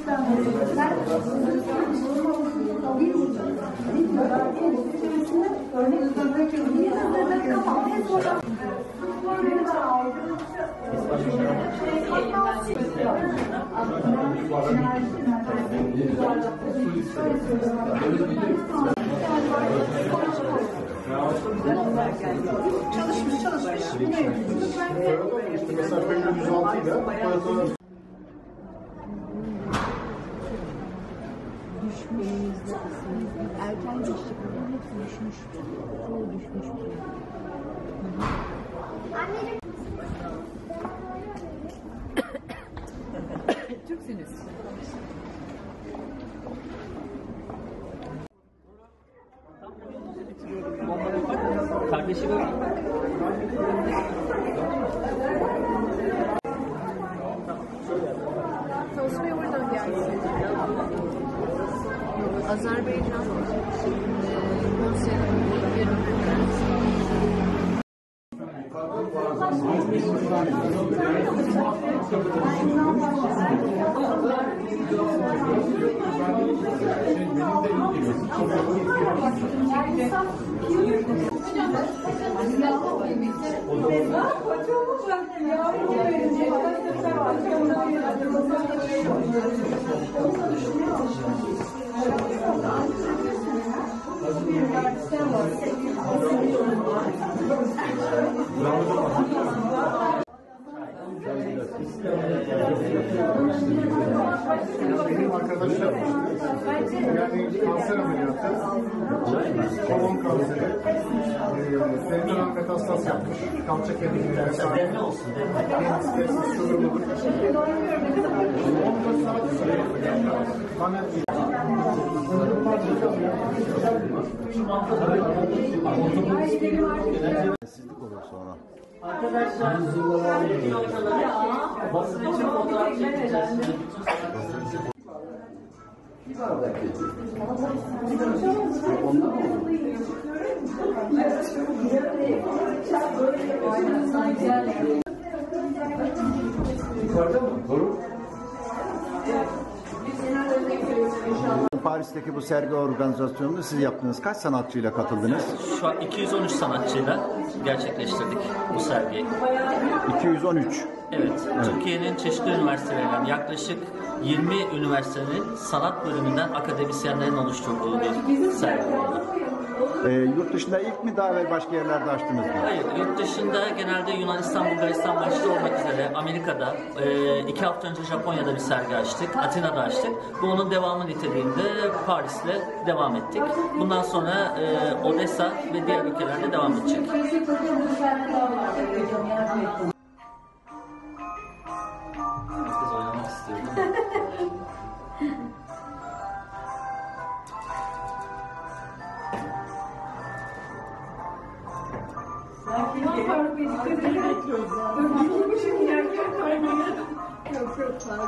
Çalışmış. Mesela 106 ile düşmeyinizde erken geçtiklerin hepsi düşmüş. Çoğu düşmüş. Türksünüz. Kardeşi böyle. Çalışmaya buradan gelsin. Azerbaycan konserinin benim arkadaşlar yani kanser ameliyatı, kolon kanseri, sentral metastas yapmış, kalça kemiğine vesaire. Demli olsun. Kendisi şudur budur. 14 saat sürüyor. Bana Sizlik olur sonra. Arkadaşlar, basın için fotoğraf çekeceğiz. yukarıda mı? Doğru. Paris'teki bu sergi organizasyonunu siz yaptınız. Kaç sanatçıyla katıldınız? Şu an 213 sanatçıyla gerçekleştirdik bu sergiyi. 213. Evet, Türkiye'nin çeşitli üniversitelerinden yaklaşık 20 üniversitenin sanat bölümünden akademisyenlerin oluşturduğu bir sergi oldu. Yurt dışında ilk mi daha evvel başka yerlerde açtınız mı? Hayır, yurt dışında genelde Yunanistan, Bulgaristan başta olmak üzere Amerika'da, 2 hafta önce Japonya'da bir sergi açtık, Atina'da açtık. Bu onun devamı niteliğinde Paris'le devam ettik. Bundan sonra Odessa ve diğer ülkelerde devam edecek. Herkes oynamak istiyor. Bekliyoruz.